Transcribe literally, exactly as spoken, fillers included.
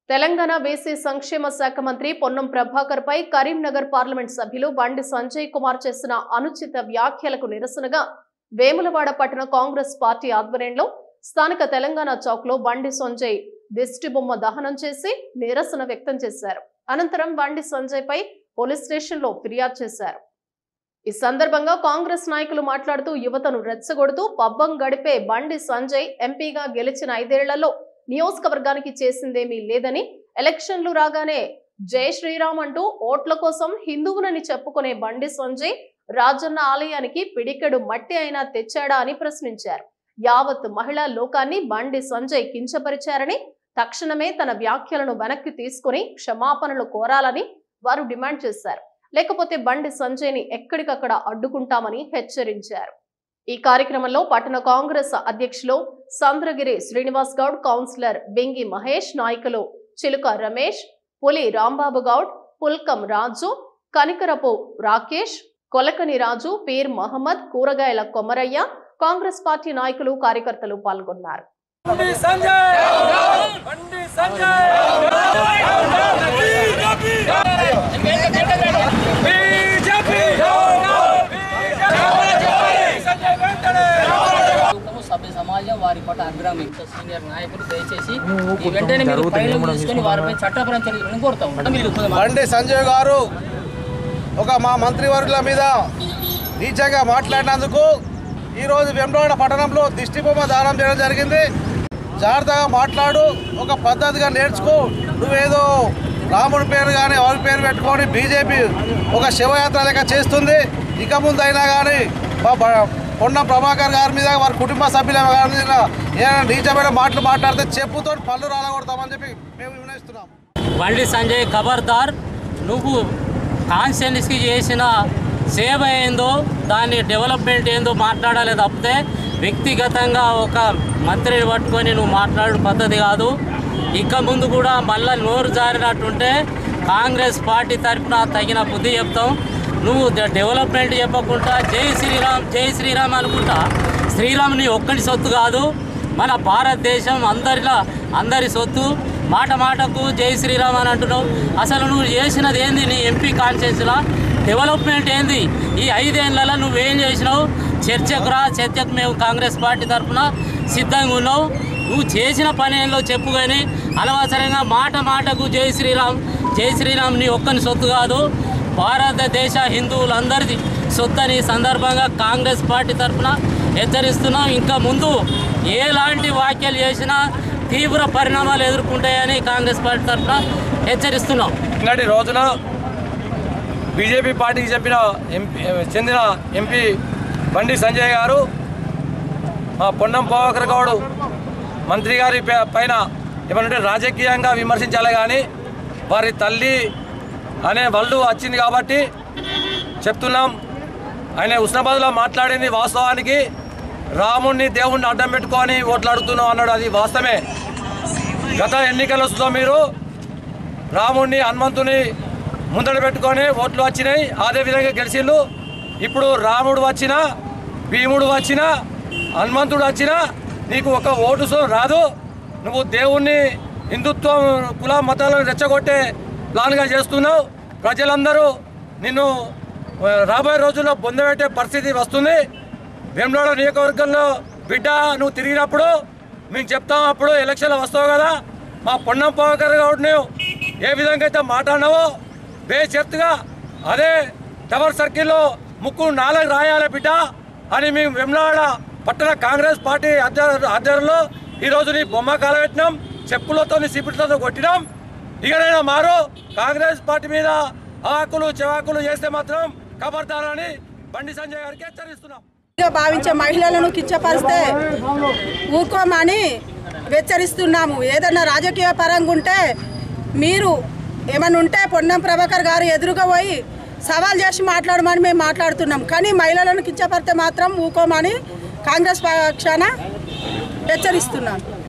Telangana BC సంక్షేమ శాఖ మంత్రి పొన్నం ప్రభాకర్ పై కరీంనగర్ పార్లమెంట్ సభ్యులు బండి సంజయ్ కుమార్ చేసిన అనుచిత వ్యాఖ్యలకు నిరసనగా వేములవాడ పట్టణ కాంగ్రెస్ పార్టీ ఆధ్వర్యంలో స్థానిక తెలంగాణ చౌక్ లో బండి సంజయ్ దిష్టిబొమ్మ దహనం చేసి నిరసన వ్యక్తం చేశారు. అనంతరం బండి సంజయ్ పై పోలీస్ స్టేషన్ లో ఫిర్యాదు చేశారు. ఈ సందర్భంగా కాంగ్రెస్ నాయకులు మాట్లాడుతూ యువతను రెచ్చగొడుతూ పబ్బం గడిపే బండి సంజయ్ ఎంపీగా గెలిచిన ఐదేళ్లలో నియోజకవర్గానికి చేసిందేమీ లేదని, ఎలక్షన్లు రాగానే జై శ్రీరామ్ అంటూ ఓట్ల కోసం హిందువునని చెప్పుకునే బండి సంజయ్ రాజన్న ఆలయానికి పిడికెడు మట్టి అయినా తెచ్చాడా అని ప్రశ్నించారు. యావత్ మహిళా లోకాన్ని బండి సంజయ్ కించపరిచారని, తక్షణమే తన వ్యాఖ్యలను వెనక్కి తీసుకుని క్షమాపణలు కోరాలని వారు డిమాండ్ చేశారు. లేకపోతే బండి సంజయ్ ని ఎక్కడికక్కడ అడ్డుకుంటామని హెచ్చరించారు. ఈ కార్యక్రమంలో పట్టణ కాంగ్రెస్ అధ్యక్షులు సంద్రగిరి శ్రీనివాస్ గౌడ్, కౌన్సిలర్ బింగి మహేష్, నాయకులు చిలుక రమేష్, పులి రాంబాబు గౌడ్, పుల్కం రాజు, కనికరపు రాకేష్, కొలకని రాజు, పీర్ మహమ్మద్, కూరగాయల కొమరయ్య, కాంగ్రెస్ పార్టీ నాయకులు కార్యకర్తలు పాల్గొన్నారు. సభ్య సమాజం వారి పట్ల అగ్రహం సీనియర్ నాయకులు దయచేసి ఈ వెంటనే మీరు పైన తీసుకొని వారిపై చట్టపరమైన చర్యలను కోరుతాం. బండి సంజయ్ గారు ఒక మా మంత్రివర్గుల మీద నీచంగా మాట్లాడినందుకు ఈరోజు వేములవాడ పట్టణంలో దిష్టిబొమ్మ దానం చేయడం జరిగింది. జాగ్రత్తగా మాట్లాడు, ఒక పద్ధతిగా నేర్చుకో. నువ్వేదో రాముడి పేరు కానీ ఎవరి పేరు పెట్టుకొని బీజేపీ ఒక శివయాత్ర లెక్క చేస్తుంది. ఇక ముందు అయినా కానీ పొన్నం ప్రభాకర్ గారి మీద వారి కుటుంబ సభ్యుల గారి మీద ఏదైనా నీచమైన మాటలు మాట్లాడితే చెప్పుతో పళ్ళు రాలగొడతామని చెప్పి మేము వినయిస్తున్నాం. బండి సంజయ్ ఖబర్దార్, నువ్వు కాన్స్టిట్యున్సీకి చేసిన సేవ ఏందో, దాని డెవలప్మెంట్ ఏందో మాట్లాడాలి తప్పితే వ్యక్తిగతంగా ఒక మంత్రిని పట్టుకొని నువ్వు మాట్లాడే పద్ధతి కాదు. ఇక ముందు కూడా మళ్ళీ నోరు జారినట్టుంటే కాంగ్రెస్ పార్టీ తరఫున తగిన బుద్ధి చెప్తాం. నువ్వు డెవలప్మెంట్ చెప్పకుండా జై శ్రీరామ్ జై శ్రీరామ్ అనుకుంటా. శ్రీరామ్ నీ ఒక్కడి సొత్తు కాదు, మన భారతదేశం అందరిలా అందరి సొత్తు. మాట మాటకు జై శ్రీరామ్ అని అంటున్నావు. అసలు నువ్వు చేసినది ఏంది? నీ ఎంపీ కాన్స్టిట్యున్సీలో డెవలప్మెంట్ ఏంది? ఈ ఐదేళ్లలో నువ్వేం చేసినావు? చర్చకు రా, చర్చకు మేము కాంగ్రెస్ పార్టీ తరఫున సిద్ధంగా ఉన్నావు. నువ్వు చేసిన పని ఏందో చెప్పు, కానీ అనవసరంగా మాట మాటకు జై శ్రీరామ్ జై శ్రీరామ్ నీ ఒక్కని సొత్తు కాదు, భారతదేశ హిందువులందరిది సొత్తని సందర్భంగా కాంగ్రెస్ పార్టీ తరఫున హెచ్చరిస్తున్నాం. ఇంకా ముందు ఎలాంటి వ్యాఖ్యలు చేసినా తీవ్ర పరిణామాలు ఎదుర్కొంటాయని కాంగ్రెస్ పార్టీ తరఫున హెచ్చరిస్తున్నాం. ఇలాంటి రోజున బీజేపీ పార్టీకి చెప్పిన ఎంపీ చెందిన ఎంపీ బండి సంజయ్ గారు మా పొన్నం ప్రభాకర్ గౌడ్ మంత్రి గారి పైన ఏమంటే రాజకీయంగా విమర్శించాలి, కానీ వారి తల్లి అనే వాళ్ళు వచ్చింది కాబట్టి చెప్తున్నాం. ఆయన హుస్నాబాద్లో మాట్లాడింది వాస్తవానికి రాముడిని దేవుణ్ణి అడ్డం పెట్టుకొని ఓట్లు అడుగుతున్నాం అన్నాడు. అది వాస్తవమే. గత ఎన్నికలలో మీరు రాముడిని హనుమంతుని ముందడ పెట్టుకొని ఓట్లు వచ్చినాయి, అదేవిధంగా గెలిచిండు. ఇప్పుడు రాముడు వచ్చినా, భీముడు వచ్చినా, హనుమంతుడు వచ్చినా నీకు ఒక ఓటు రాదు. నువ్వు దేవుణ్ణి హిందుత్వం కుల మతాలను రెచ్చగొట్టే ప్లాన్గా చేస్తున్నావు. ప్రజలందరూ నిన్ను రాబోయే రోజుల్లో పొందబెట్టే పరిస్థితి వస్తుంది. వేములవాడ నియోజకవర్గంలో బిడ్డ నువ్వు తిరిగినప్పుడు మేము చెప్తాం, అప్పుడు ఎలక్షన్లు వస్తావు కదా. మా పొన్నం ప్రభాకర్ గౌడ్ని ఏ విధంగా అయితే మాట్లాడినావో బేషరతుగా అదే టవర్ సర్కిల్లో ముక్కు నాలుగు రాయాలి బిడ్డ అని మేము వేములవాడ పట్టణ కాంగ్రెస్ పార్టీ ఆధ్వర్యంలో ఈరోజు నీ బొమ్మ కాలబెట్టినాం, చెప్పులతో సిపిట్లతో కొట్టినాం. ఇకనైనా మారు కాంగ్రెస్ పార్టీ మీద ఆకులు చెవాకులు చేస్తే మాత్రం ఖబర్దారని బండి సంజయ్ గారికి హెచ్చరిస్తున్నాం. భావించే మహిళలను కించపరిస్తే ఊరుకోమని హెచ్చరిస్తున్నాము. ఏదన్నా రాజకీయ పరంగా ఉంటే మీరు ఏమన్నా ఉంటే పొన్నం ప్రభాకర్ గారు ఎదురుగా పోయి సవాల్ చేసి మాట్లాడమని మేము మాట్లాడుతున్నాం. కానీ మహిళలను కించపరిస్తే మాత్రం ఊరుకోమని కాంగ్రెస్ పక్షాన హెచ్చరిస్తున్నాం.